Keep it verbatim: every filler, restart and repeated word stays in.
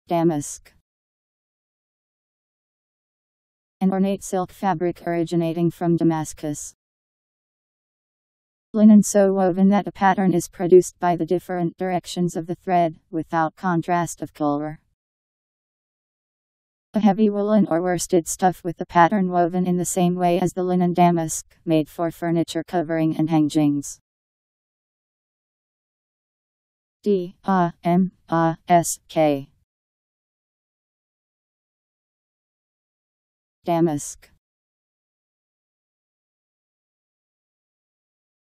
Damask. An ornate silk fabric originating from Damascus. Linen so woven that a pattern is produced by the different directions of the thread, without contrast of color. A heavy woolen or worsted stuff with the pattern woven in the same way as the linen damask, made for furniture covering and hangings. D A M A S K. Damask.